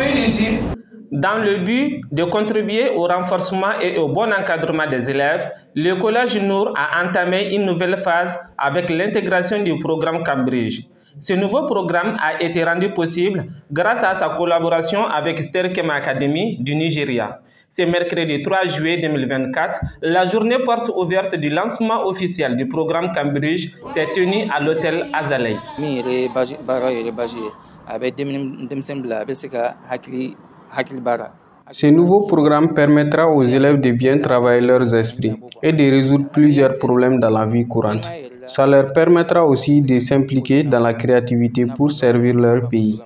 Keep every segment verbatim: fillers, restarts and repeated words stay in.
Dans le but de contribuer au renforcement et au bon encadrement des élèves, le Collège Nour a entamé une nouvelle phase avec l'intégration du programme Cambridge. Ce nouveau programme a été rendu possible grâce à sa collaboration avec Sterkem Academy du Nigeria. Ce mercredi trois juillet deux mille vingt-quatre, la journée porte ouverte du lancement officiel du programme Cambridge s'est tenue à l'hôtel Azalea. Ce nouveau programme permettra aux élèves de bien travailler leurs esprits et de résoudre plusieurs problèmes dans la vie courante. Ça leur permettra aussi de s'impliquer dans la créativité pour servir leur pays.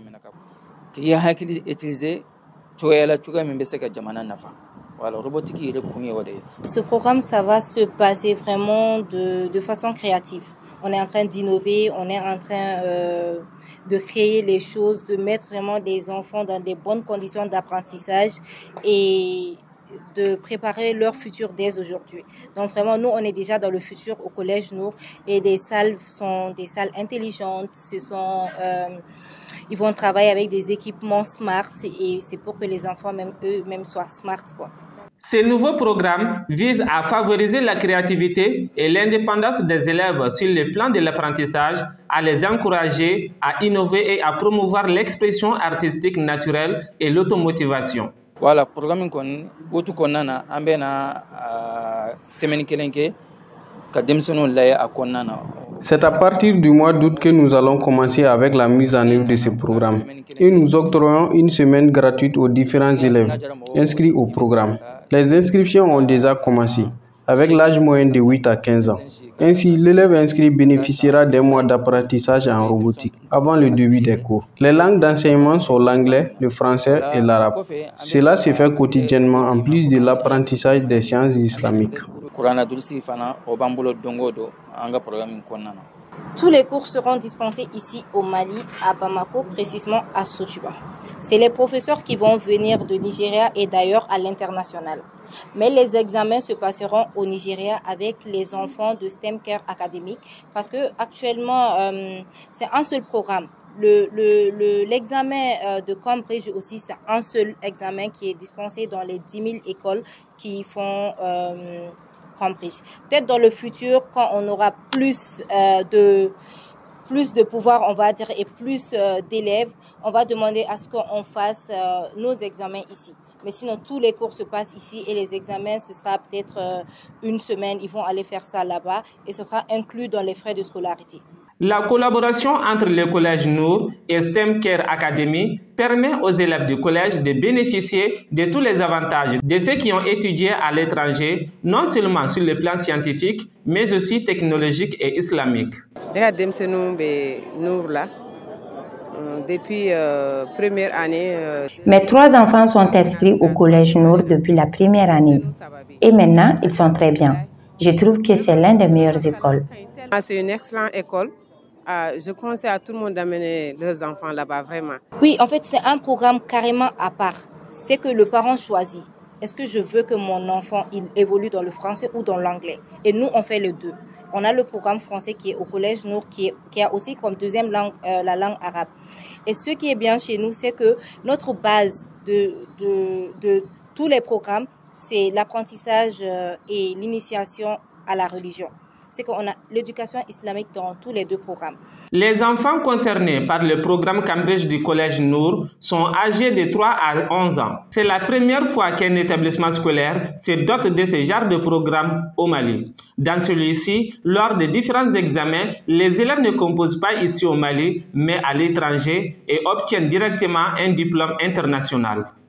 Ce programme, ça va se passer vraiment de, de façon créative. On est en train d'innover, on est en train euh, de créer les choses, de mettre vraiment les enfants dans des bonnes conditions d'apprentissage et de préparer leur futur dès aujourd'hui. Donc vraiment, nous, on est déjà dans le futur au Collège Nour et les salles sont des salles intelligentes. Ce sont, euh, ils vont travailler avec des équipements smart et c'est pour que les enfants, même eux-mêmes, soient smart, quoi. Ce nouveau programme vise à favoriser la créativité et l'indépendance des élèves sur le plan de l'apprentissage, à les encourager à innover et à promouvoir l'expression artistique naturelle et l'automotivation. Voilà, programme qu'on auto konana ambena semaine kelenke ka demsono lay a konana. C'est à partir du mois d'août que nous allons commencer avec la mise en œuvre de ce programme et nous octroyons une semaine gratuite aux différents élèves inscrits au programme. Les inscriptions ont déjà commencé avec l'âge moyen de huit à quinze ans. Ainsi, l'élève inscrit bénéficiera d'un mois d'apprentissage en robotique avant le début des cours. Les langues d'enseignement sont l'anglais, le français et l'arabe. Cela se fait quotidiennement en plus de l'apprentissage des sciences islamiques. Tous les cours seront dispensés ici au Mali, à Bamako, précisément à Sotuba. C'est les professeurs qui vont venir de Nigeria et d'ailleurs à l'international. Mais les examens se passeront au Nigeria avec les enfants de STEM Care Academy parce que actuellement euh, c'est un seul programme. Le, le, le, l'examen euh, de Cambridge aussi, c'est un seul examen qui est dispensé dans les dix mille écoles qui font euh, Cambridge. Peut-être dans le futur, quand on aura plus euh, de plus de pouvoir, on va dire, et plus euh, d'élèves, on va demander à ce qu'on fasse euh, nos examens ici. Mais sinon, tous les cours se passent ici et les examens, ce sera peut-être euh, une semaine. Ils vont aller faire ça là-bas et ce sera inclus dans les frais de scolarité. La collaboration entre le Collège Nour et STEM Care Academy permet aux élèves du collège de bénéficier de tous les avantages de ceux qui ont étudié à l'étranger, non seulement sur le plan scientifique, mais aussi technologique et islamique. Depuis euh, première année. Euh... Mes trois enfants sont inscrits au Collège Nour depuis la première année. Et maintenant, ils sont très bien. Je trouve que c'est l'une des meilleures écoles. C'est une excellente école. Euh, je conseille à tout le monde d'amener leurs enfants là-bas, vraiment. Oui, en fait, c'est un programme carrément à part. C'est que le parent choisit. Est-ce que je veux que mon enfant il évolue dans le français ou dans l'anglais? Et nous, on fait les deux. On a le programme français qui est au Collège Nour, qui, est, qui a aussi comme deuxième langue euh, la langue arabe. Et ce qui est bien chez nous, c'est que notre base de, de, de tous les programmes, c'est l'apprentissage euh, et l'initiation à la religion. C'est qu'on a l'éducation islamique dans tous les deux programmes. Les enfants concernés par le programme Cambridge du Collège Nour sont âgés de trois à onze ans. C'est la première fois qu'un établissement scolaire se dote de ce genre de programme au Mali. Dans celui-ci, lors des différents examens, les élèves ne composent pas ici au Mali, mais à l'étranger et obtiennent directement un diplôme international.